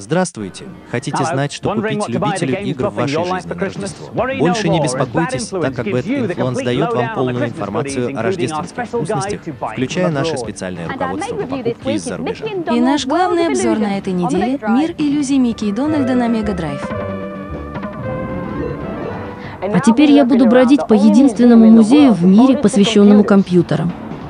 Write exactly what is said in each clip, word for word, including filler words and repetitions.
Здравствуйте! Хотите знать, что купить любителю игр в вашей жизни на Рождество? Больше не беспокойтесь, так как Bad Influence дает вам полную информацию о рождественских вкусностях, включая наше специальное руководство по покупке из-за рубежа. И наш главный обзор на этой неделе — мир иллюзий Микки и Дональда на Мега Драйв. А теперь я буду бродить по единственному музею в мире, посвященному компьютерам.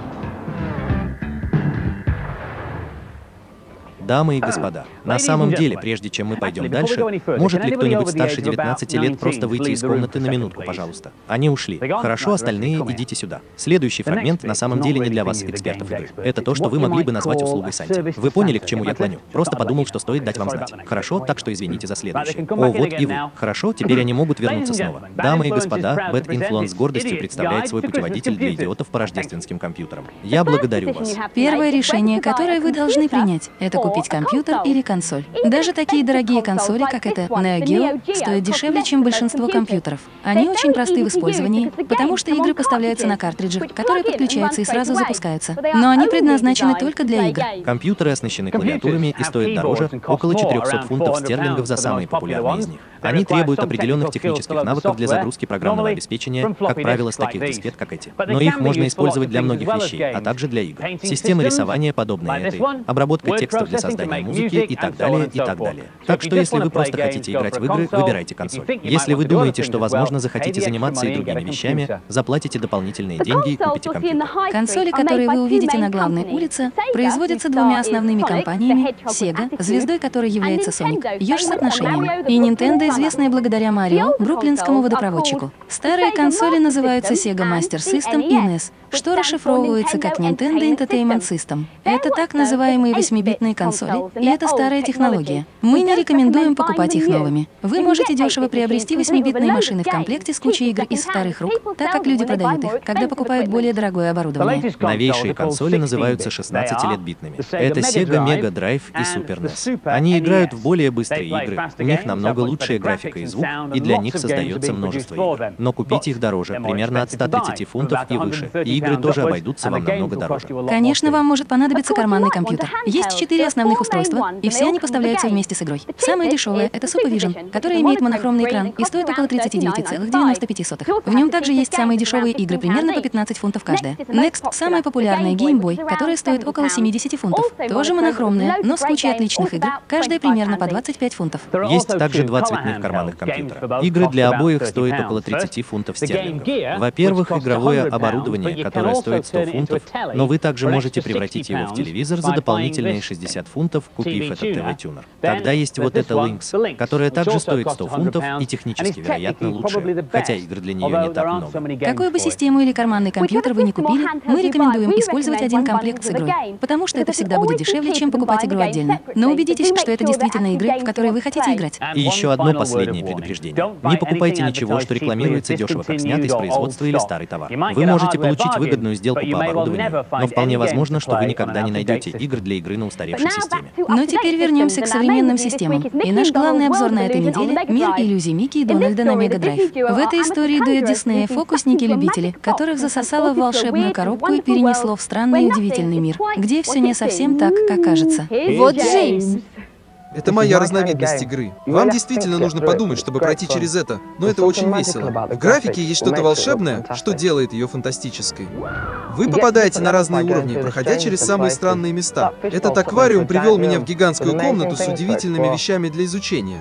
Дамы и господа, на самом деле, прежде чем мы пойдем дальше, может ли кто-нибудь старше девятнадцати лет просто выйти из комнаты на минутку, пожалуйста? Они ушли. Хорошо, остальные идите сюда. Следующий фрагмент на самом деле не для вас, экспертов игры. Это то, что вы могли бы назвать услугой Санти. Вы поняли, к чему я клоню? Просто подумал, что стоит дать вам знать. Хорошо, так что извините за следующее. О, вот и вы. Хорошо, теперь они могут вернуться снова. Дамы и господа, Bad Influence с гордостью представляет свой путеводитель для идиотов по рождественским компьютерам. Я благодарю вас. Первое решение, которое вы должны принять, это купить компьютер или консоль. Даже такие дорогие консоли, как эта Neo Geo, стоят дешевле, чем большинство компьютеров. Они очень просты в использовании, потому что игры поставляются на картриджах, которые подключаются и сразу запускаются. Но они предназначены только для игр. Компьютеры оснащены клавиатурами и стоят дороже, около четырёхсот фунтов стерлингов за самые популярные из них. Они требуют определенных технических навыков для загрузки программного обеспечения, как правило, с таких дискет, как эти. Но их можно использовать для многих вещей, а также для игр. Системы рисования подобные этой, обработка текстов для создания музыки и так далее, и так далее. Так что если вы просто хотите играть в игры, выбирайте консоль. Если вы думаете, что, возможно, захотите заниматься и другими вещами, заплатите дополнительные деньги и купите компьютер. Консоли, которые вы увидите на главной улице, производятся двумя основными компаниями: Sega, звездой которой является Sonic, еж с отношениями, и Nintendo, известная благодаря Марио, бруклинскому водопроводчику. Старые консоли называются Sega Master System и эн и эс, что расшифровывается как Nintendo Entertainment System. Это так называемые восьмибитные консоли, и это старая технология. Мы не рекомендуем покупать их новыми. Вы можете дешево приобрести восьмибитные машины в комплекте с кучей игр из вторых рук, так как люди продают их, когда покупают более дорогое оборудование. Новейшие консоли называются шестнадцатилетбитными. Это Sega Mega Drive и Super эн и эс. Они играют в более быстрые игры, у них намного лучшая графика и звук, и для них создается множество игр. Но купить их дороже, примерно от ста тридцати фунтов и выше. И игры тоже обойдутся вам намного дороже. Конечно, вам может понадобиться карманный компьютер. Есть четыре основных устройства, и все они поставляются вместе с игрой. Самое дешевое — это SuperVision, который имеет монохромный экран и стоит около тридцати девяти целых девяноста пяти сотых. В нем также есть самые дешевые игры, примерно по пятнадцать фунтов каждая. Next — самая популярная Game Boy, которая стоит около семидесяти фунтов. Тоже монохромная, но с кучей отличных игр, каждая примерно по двадцать пять фунтов. Есть также два цветных карманных компьютера. Игры для обоих стоят около тридцати фунтов стерлингов. Во-первых, игровое оборудование, которое стоит сто фунтов, но вы также можете превратить его в телевизор за дополнительные шестьдесят фунтов, купив этот ти ви-тюнер. Тогда есть вот эта Lynx, которая также стоит сто фунтов и технически, вероятно, лучше, хотя игр для нее не так много. Какую бы систему или карманный компьютер вы не купили, мы рекомендуем использовать один комплект с игрой, потому что это всегда будет дешевле, чем покупать игру отдельно. Но убедитесь, что это действительно игры, в которые вы хотите играть. И еще одно последнее предупреждение. Не покупайте ничего, что рекламируется дешево, как снятый из производства или старый товар. Вы можете получить выгодную сделку по оборудованию, но вполне возможно, что вы никогда не найдете игр для игры на устаревшей системе. Но теперь вернемся к современным системам. И наш главный обзор на этой неделе — мир иллюзий Микки и Дональда на Мега Драйв. В этой истории дуэт Диснея — фокусники-любители, которых засосало в волшебную коробку и перенесло в странный и удивительный мир, где все не совсем так, как кажется. Вот Джеймс. Это моя разновидность игры. Вам действительно нужно подумать, чтобы пройти через это, но это очень весело. В графике есть что-то волшебное, что делает ее фантастической. Вы попадаете на разные уровни, проходя через самые странные места. Этот аквариум привел меня в гигантскую комнату с удивительными вещами для изучения.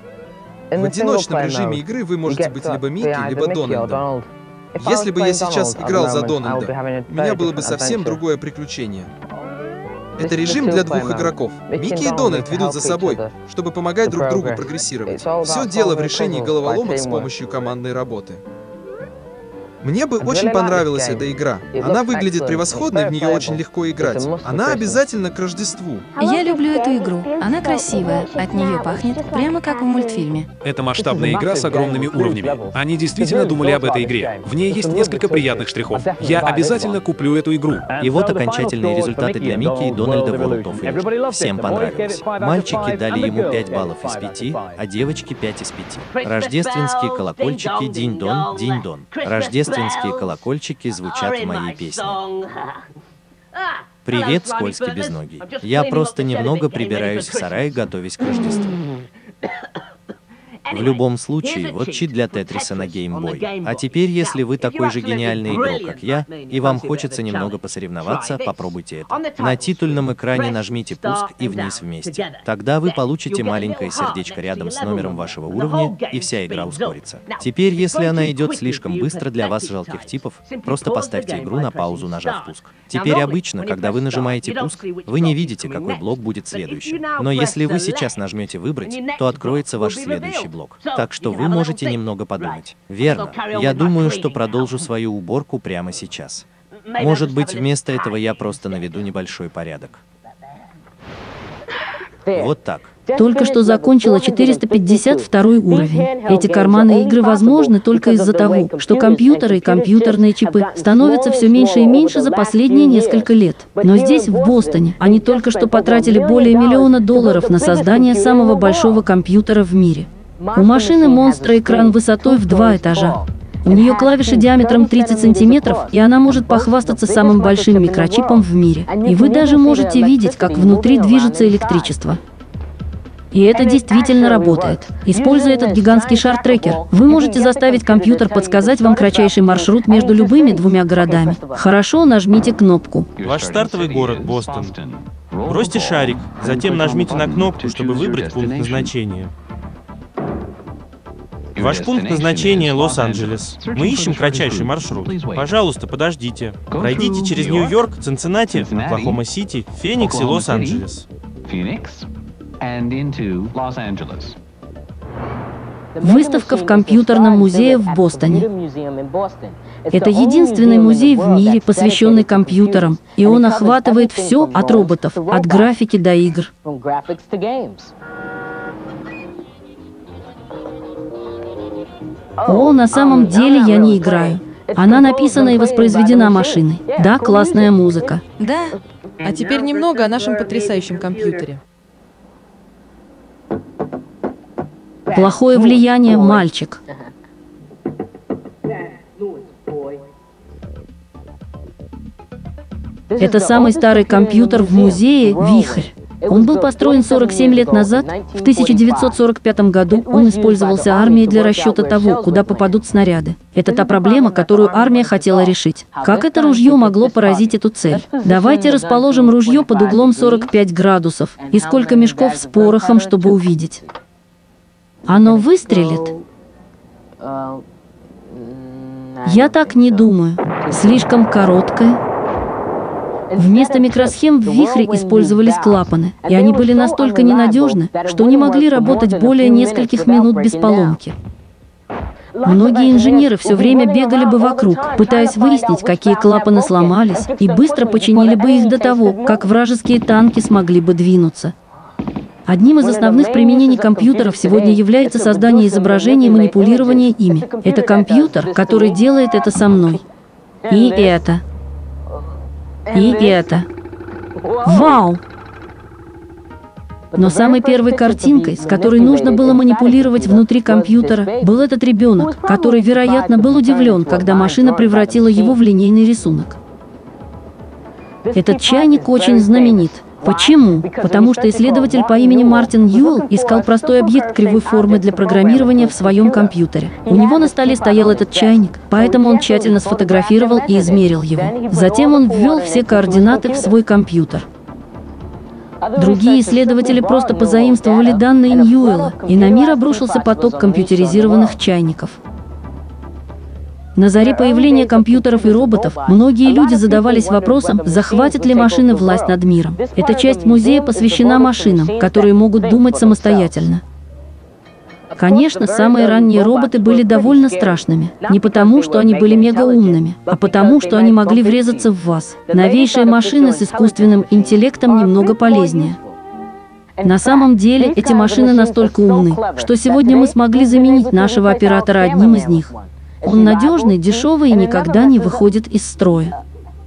В одиночном режиме игры вы можете быть либо Микки, либо Дональдом. Если бы я сейчас играл за Дональда, у меня было бы совсем другое приключение. Это режим для двух игроков. Микки и Дональд ведут за собой, чтобы помогать друг другу прогрессировать. Все дело в решении головоломок с помощью командной работы. Мне бы очень понравилась эта игра. Она выглядит превосходно, и в нее очень легко играть. Она обязательно к Рождеству. Я люблю эту игру. Она красивая, от нее пахнет прямо как в мультфильме. Это масштабная игра с огромными уровнями. Они действительно думали об этой игре. В ней есть несколько приятных штрихов. Я обязательно куплю эту игру. И вот окончательные результаты для Микки и Дональда World of Игр. Всем понравилось. Мальчики дали ему пять баллов из пяти, а девочки пять из пяти. Рождественские колокольчики динь-дон, динь-дон. Рождественские колокольчики звучат в моей песне. Привет, скользкий безногий. Я просто немного прибираюсь в сарае, готовясь к Рождеству. В любом случае, вот чит для Тетриса на Game Boy. А теперь, если вы такой же гениальный игрок, как я, и вам хочется немного посоревноваться, попробуйте это. На титульном экране нажмите «Пуск» и «Вниз» вместе. Тогда вы получите маленькое сердечко рядом с номером вашего уровня, и вся игра ускорится. Теперь, если она идет слишком быстро для вас, жалких типов, просто поставьте игру на паузу, нажав «Пуск». Теперь обычно, когда вы нажимаете «Пуск», вы не видите, какой блок будет следующим. Но если вы сейчас нажмете «Выбрать», то откроется ваш следующий блок. Так что вы можете немного подумать. Верно. Я думаю, что продолжу свою уборку прямо сейчас. Может быть, вместо этого я просто наведу небольшой порядок. Вот так. Только что закончила четыреста пятьдесят второй уровень. Эти карманные игры возможны только из-за того, что компьютеры и компьютерные чипы становятся все меньше и меньше за последние несколько лет. Но здесь, в Бостоне, они только что потратили более миллиона долларов на создание самого большого компьютера в мире. У машины монстра экран высотой в два этажа. У нее клавиши диаметром тридцать сантиметров, и она может похвастаться самым большим микрочипом в мире. И вы даже можете видеть, как внутри движется электричество. И это действительно работает. Используя этот гигантский шар-трекер, вы можете заставить компьютер подсказать вам кратчайший маршрут между любыми двумя городами. Хорошо, нажмите кнопку. Ваш стартовый город — Бостон. Бросьте шарик, затем нажмите на кнопку, чтобы выбрать пункт назначения. Ваш пункт назначения — Лос-Анджелес. Мы ищем кратчайший маршрут. Пожалуйста, подождите. Пройдите через Нью-Йорк, Цинциннати, Оклахома-Сити, Феникс и Лос-Анджелес. Выставка в компьютерном музее в Бостоне. Это единственный музей в мире, посвященный компьютерам, и он охватывает все от роботов, от графики до игр. О, на самом деле я не играю. Она написана и воспроизведена машиной. Да, классная музыка. Да. А теперь немного о нашем потрясающем компьютере. Плохое влияние, мальчик. Это самый старый компьютер в музее «Вихрь». Он был построен сорок семь лет назад. В тысяча девятьсот сорок пятом году он использовался армией для расчета того, куда попадут снаряды. Это та проблема, которую армия хотела решить. Как это ружье могло поразить эту цель? Давайте расположим ружье под углом сорок пять градусов. И сколько мешков с порохом, чтобы увидеть? Оно выстрелит? Я так не думаю. Слишком короткое. Вместо микросхем в «Вихре» использовались клапаны, и они были настолько ненадежны, что не могли работать более нескольких минут без поломки. Многие инженеры все время бегали бы вокруг, пытаясь выяснить, какие клапаны сломались, и быстро починили бы их до того, как вражеские танки смогли бы двинуться. Одним из основных применений компьютеров сегодня является создание изображений и манипулирование ими. Это компьютер, который делает это со мной. И это. И это. Вау! Но самой первой картинкой, с которой нужно было манипулировать внутри компьютера, был этот ребенок, который, вероятно, был удивлен, когда машина превратила его в линейный рисунок. Этот чайник очень знаменит. Почему? Потому что исследователь по имени Мартин Ньюэлл искал простой объект кривой формы для программирования в своем компьютере. У него на столе стоял этот чайник, поэтому он тщательно сфотографировал и измерил его. Затем он ввел все координаты в свой компьютер. Другие исследователи просто позаимствовали данные Ньюэлла, и на мир обрушился поток компьютеризированных чайников. На заре появления компьютеров и роботов многие люди задавались вопросом, захватит ли машины власть над миром. Эта часть музея посвящена машинам, которые могут думать самостоятельно. Конечно, самые ранние роботы были довольно страшными. Не потому, что они были мегаумными, а потому, что они могли врезаться в вас. Новейшие машины с искусственным интеллектом немного полезнее. На самом деле, эти машины настолько умны, что сегодня мы смогли заменить нашего оператора одним из них. Он надежный, дешевый и никогда не выходит из строя.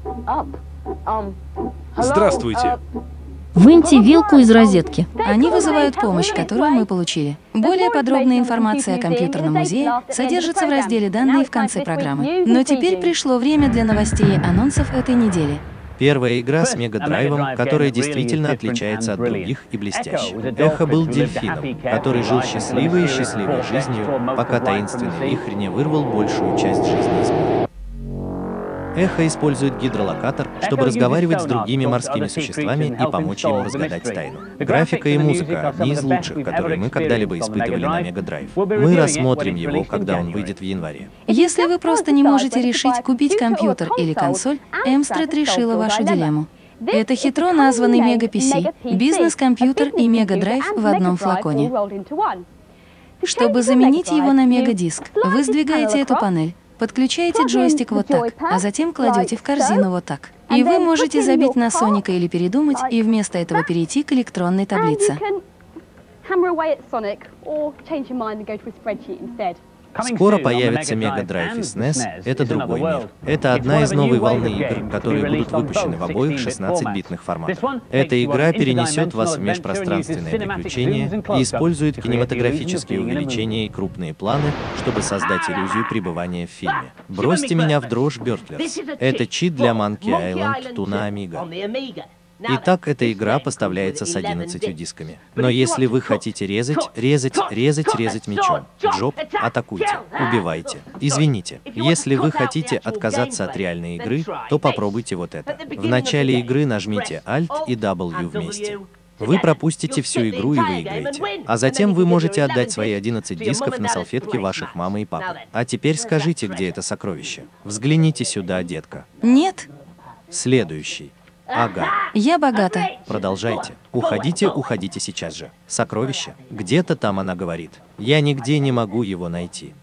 Здравствуйте. Выньте вилку из розетки. Они вызывают помощь, которую мы получили. Более подробная информация о компьютерном музее содержится в разделе «Данные» в конце программы. Но теперь пришло время для новостей и анонсов этой недели. Первая игра с мегадрайвом, которая действительно отличается от других и блестящих. Эхо был дельфином, который жил счастливой и счастливой жизнью, пока таинственный вихрь не вырвал большую часть жизни из моря. Эхо использует гидролокатор, чтобы разговаривать с другими морскими существами и помочь ему разгадать тайну. Графика и музыка — одни из лучших, которые мы когда-либо испытывали на Мегадрайв. Мы рассмотрим его, когда он выйдет в январе. Если вы просто не можете решить, купить компьютер или консоль, Amstrad решила вашу дилемму. Это хитро названный Мега-пи си, бизнес-компьютер и Мегадрайв в одном флаконе. Чтобы заменить его на Мегадиск, вы сдвигаете эту панель, подключаете джойстик вот так, а затем кладете в корзину вот так. И вы можете забить на Соника или передумать, и вместо этого перейти к электронной таблице. Скоро появится Мегадрайв и эс эн и эс, это другой мир. Это одна из новой волны игр, которые будут выпущены в обоих шестнадцатибитных форматах. Эта игра перенесет вас в межпространственное приключение и использует кинематографические увеличения и крупные планы, чтобы создать иллюзию пребывания в фильме. Бросьте меня в дрожь, Бёртлерс. Это чит для Monkey Island два на Amiga. Итак, эта игра поставляется с одиннадцатью дисками. Но если вы хотите резать, резать, резать, резать мечом, Джоб, атакуйте, убивайте. Извините, если вы хотите отказаться от реальной игры, то попробуйте вот это. В начале игры нажмите Alt и W вместе. Вы пропустите всю игру и выиграете. А затем вы можете отдать свои одиннадцать дисков на салфетке ваших мамы и папы. А теперь скажите, где это сокровище. Взгляните сюда, детка. Нет. Следующий. Ага. Я богата. Продолжайте. Уходите, уходите сейчас же. Сокровище. Где-то там она говорит. Я нигде не могу его найти.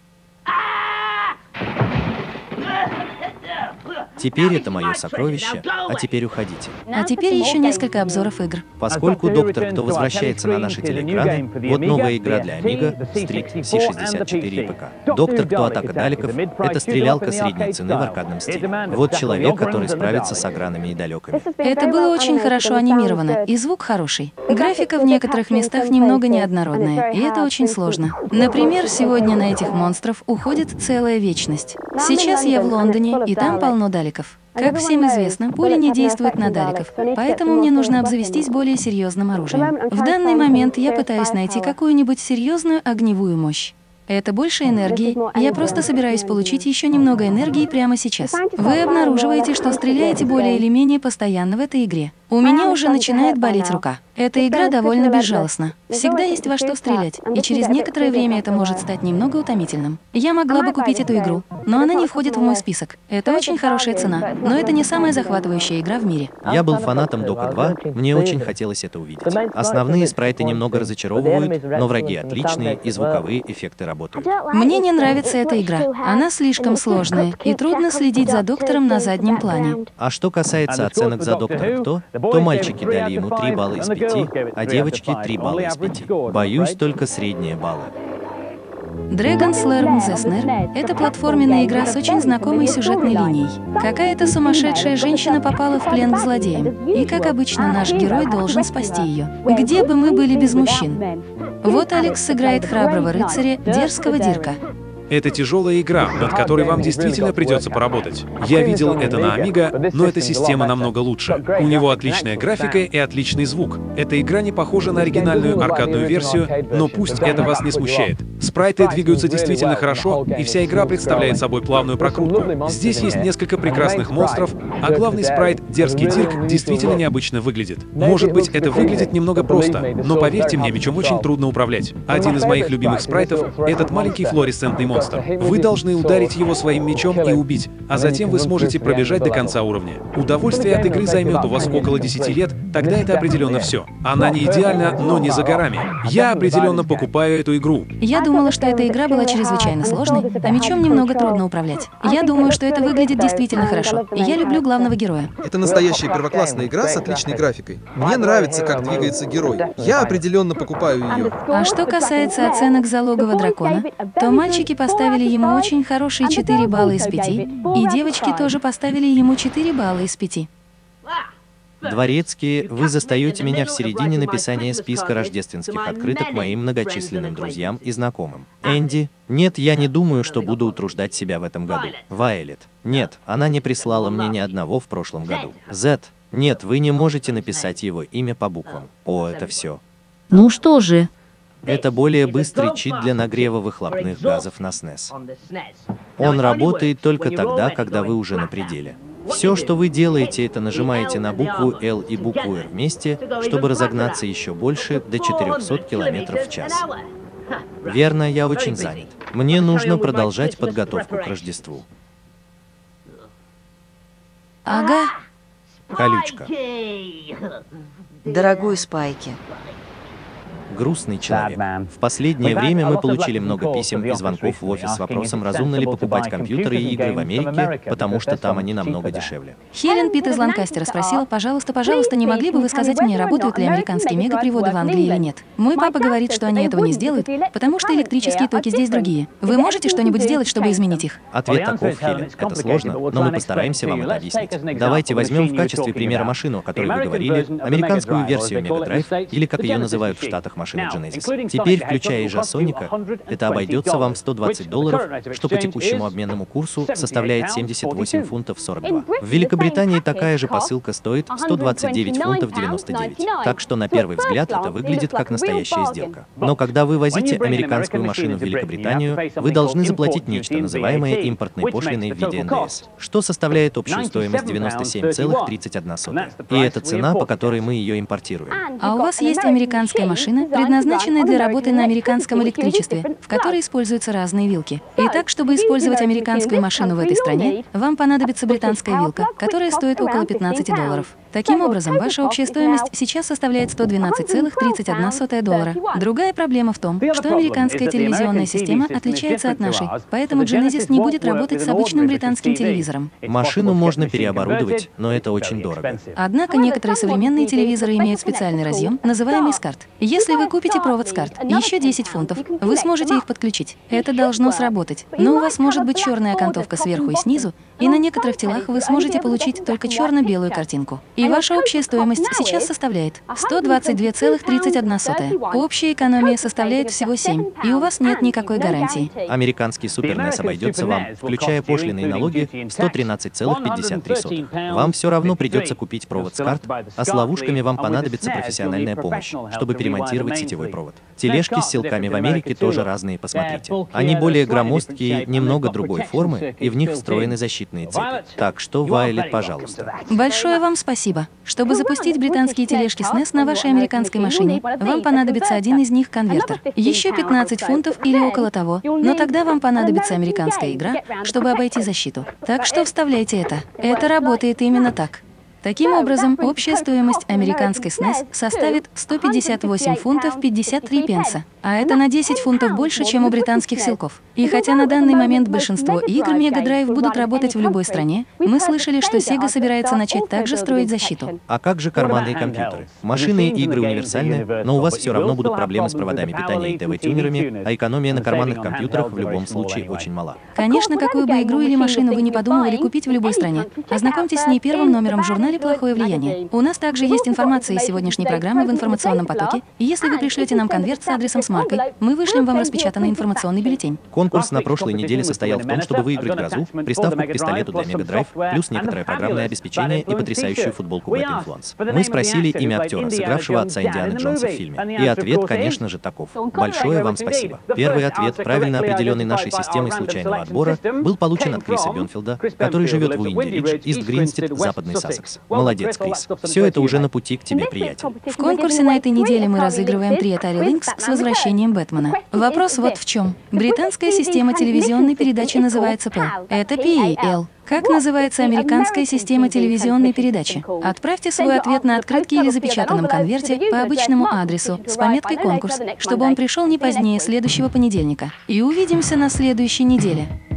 Теперь это мое сокровище, а теперь уходите. А теперь еще несколько обзоров игр. Поскольку Доктор Кто возвращается на наши телеэкраны, вот новая игра для Amiga, Street, си шестьдесят четыре и ПК. Доктор Кто Атака Далеков — это стрелялка средней цены в аркадном стиле. Вот человек, который справится с огранами и далеками. Это было очень хорошо анимировано, и звук хороший. Графика в некоторых местах немного неоднородная, и это очень сложно. Например, сегодня на этих монстров уходит целая вечность. Сейчас я в Лондоне, и там полно далеков. Как всем известно, пули не действуют на далеков, поэтому мне нужно обзавестись более серьезным оружием. В данный момент я пытаюсь найти какую-нибудь серьезную огневую мощь. Это больше энергии, я просто собираюсь получить еще немного энергии прямо сейчас. Вы обнаруживаете, что стреляете более или менее постоянно в этой игре. У меня уже начинает болеть рука. Эта игра довольно безжалостна. Всегда есть во что стрелять, и через некоторое время это может стать немного утомительным. Я могла бы купить эту игру, но она не входит в мой список. Это очень хорошая цена, но это не самая захватывающая игра в мире. Я был фанатом Дока два, мне очень хотелось это увидеть. Основные спрайты немного разочаровывают, но враги отличные и звуковые эффекты работают. Мне не нравится эта игра. Она слишком сложная, и трудно следить за доктором на заднем плане. А что касается оценок за Доктора Кто, то мальчики дали ему три балла из пяти, а девочки три балла из пяти. Боюсь, только средние баллы. Dragon's Lair The Snare — это платформенная игра с очень знакомой сюжетной линией. Какая-то сумасшедшая женщина попала в плен к злодеям, и, как обычно, наш герой должен спасти ее. Где бы мы были без мужчин? Вот Алекс сыграет храброго рыцаря, дерзкого Дирка. Это тяжелая игра, над которой вам действительно придется поработать. Я видел это на Amiga, но эта система намного лучше. У него отличная графика и отличный звук. Эта игра не похожа на оригинальную аркадную версию, но пусть это вас не смущает. Спрайты двигаются действительно хорошо, и вся игра представляет собой плавную прокрутку. Здесь есть несколько прекрасных монстров, а главный спрайт, дерзкий Дирк, действительно необычно выглядит. Может быть, это выглядит немного просто, но поверьте мне, мечом очень трудно управлять. Один из моих любимых спрайтов — этот маленький флуоресцентный монстр. Вы должны ударить его своим мечом и убить, а затем вы сможете пробежать до конца уровня. Удовольствие от игры займет у вас около десяти лет, тогда это определенно все. Она не идеальна, но не за горами. Я определенно покупаю эту игру. Я думала, что эта игра была чрезвычайно сложной, а мечом немного трудно управлять. Я думаю, что это выглядит действительно хорошо, и я люблю главного героя. Это настоящая первоклассная игра с отличной графикой. Мне нравится, как двигается герой. Я определенно покупаю ее. А что касается оценок за Логово дракона, то мальчики поставили ему очень хорошие четыре балла из пяти, и девочки тоже поставили ему четыре балла из пяти. Дворецкий, вы застаете меня в середине написания списка рождественских открыток моим многочисленным друзьям и знакомым. Энди, нет, я не думаю, что буду утруждать себя в этом году. Вайолет, нет, она не прислала мне ни одного в прошлом году. Зет, нет, вы не можете написать его имя по буквам. О, это все. Ну что же? Это более быстрый чит для нагрева выхлопных газов на снес. Он работает только тогда, когда вы уже на пределе. Все, что вы делаете, это нажимаете на букву L и букву R вместе, чтобы разогнаться еще больше до четырёхсот километров в час. Верно, я очень занят. Мне нужно продолжать подготовку к Рождеству. Ага. Колючка. Дорогой Спайки. Грустный человек. В последнее время мы получили много писем и звонков в офис с вопросом, разумно ли покупать компьютеры и игры в Америке, потому что там они намного дешевле. Хелен Питт из Ланкастера спросила, пожалуйста, пожалуйста, не могли бы вы сказать мне, работают ли американские мегаприводы в Англии или нет? Мой папа говорит, что они этого не сделают, потому что электрические токи здесь другие. Вы можете что-нибудь сделать, чтобы изменить их? Ответ таков, Хелен. Это сложно, но мы постараемся вам это объяснить. Давайте возьмем в качестве примера машину, о которой вы говорили, американскую версию Mega Drive, или как ее называют в Штатах, машину Genesis. Теперь, включая и Жасоника, это обойдется вам в сто двадцать долларов, что по текущему обменному курсу составляет семьдесят восемь фунтов сорок два. В Великобритании такая же посылка стоит сто двадцать девять фунтов девяносто девять. Так что на первый взгляд это выглядит как настоящая сделка. Но когда вы возите американскую машину в Великобританию, вы должны заплатить нечто, называемое импортной пошлиной в виде эн дэ эс, что составляет общую стоимость девяносто семь целых тридцать одна сотая. И это цена, по которой мы ее импортируем. А у вас есть американская машина, предназначенная для работы на американском электричестве, в которой используются разные вилки. Итак, чтобы использовать американскую машину в этой стране, вам понадобится британская вилка, которая стоит около пятнадцати долларов. Таким образом, ваша общая стоимость сейчас составляет сто двенадцать целых тридцать одна сотая доллара. Другая проблема в том, что американская телевизионная система отличается от нашей, поэтому Genesis не будет работать с обычным британским телевизором. Машину можно переоборудовать, но это очень дорого. Однако некоторые современные телевизоры имеют специальный разъем, называемый SCART. Если вы купите провод SCART, еще десять фунтов, вы сможете их подключить. Это должно сработать. Но у вас может быть черная окантовка сверху и снизу, и на некоторых телах вы сможете получить только черно-белую картинку. И ваша общая стоимость сейчас составляет сто двадцать две целых тридцать одна сотая. Общая экономия составляет всего семь, и у вас нет никакой гарантии. Американский Супер нэс обойдется вам, включая пошлины и налоги, в сто тринадцать целых пятьдесят три сотых. Вам все равно придется купить провод SCART, а с ловушками вам понадобится профессиональная помощь, чтобы перемонтировать сетевой провод. Тележки с силками в Америке тоже разные, посмотрите. Они более громоздкие, немного другой формы, и в них встроены защитные цепи. Так что, Вайолет, пожалуйста. Большое вам спасибо. Чтобы запустить британские тележки с нэс на вашей американской машине, вам понадобится один из них конвертер. Еще пятнадцать фунтов или около того, но тогда вам понадобится американская игра, чтобы обойти защиту. Так что вставляйте это. Это работает именно так. Таким образом, общая стоимость американской снес составит сто пятьдесят восемь фунтов пятьдесят три пенса, а это на десять фунтов больше, чем у британских силков. И хотя на данный момент большинство игр Mega Drive будут работать в любой стране, мы слышали, что Sega собирается начать также строить защиту. А как же карманные компьютеры? Машины и игры универсальны, но у вас все равно будут проблемы с проводами питания и тэ вэ-тюнерами, а экономия на карманных компьютерах в любом случае очень мала. Конечно, какую бы игру или машину вы не подумывали купить в любой стране, ознакомьтесь с ней первым номером в журнале «Плохое влияние». У нас также есть информация из сегодняшней программы в информационном потоке, и если вы пришлете нам конверт с адресом с маркой, мы вышлем вам распечатанный информационный бюллетень. Конкурс на прошлой неделе состоял в том, чтобы выиграть грозу, приставку к пистолету для Mega Drive, плюс некоторое программное обеспечение и потрясающую футболку Bad Influence. Мы спросили имя актера, сыгравшего отца Индианы Джонса в фильме. И ответ, конечно же, таков. Большое вам спасибо. Первый ответ, правильно определенный нашей системой случайного отбора, был получен от Криса Бёнфилда, который живет в Уинди-Ридж, Ист-Гринстед, Западный Сассекс. Молодец, Крис. Все это уже на пути к тебе, приятель. В конкурсе на этой неделе мы разыгрываем три Atari Lynx с возвращением Бэтмена. Вопрос вот в чем. Британская система телевизионной передачи называется пи эл. Это пи и эл. Как называется американская система телевизионной передачи? Отправьте свой ответ на открытке или запечатанном конверте по обычному адресу с пометкой «Конкурс», чтобы он пришел не позднее следующего понедельника. И увидимся на следующей неделе.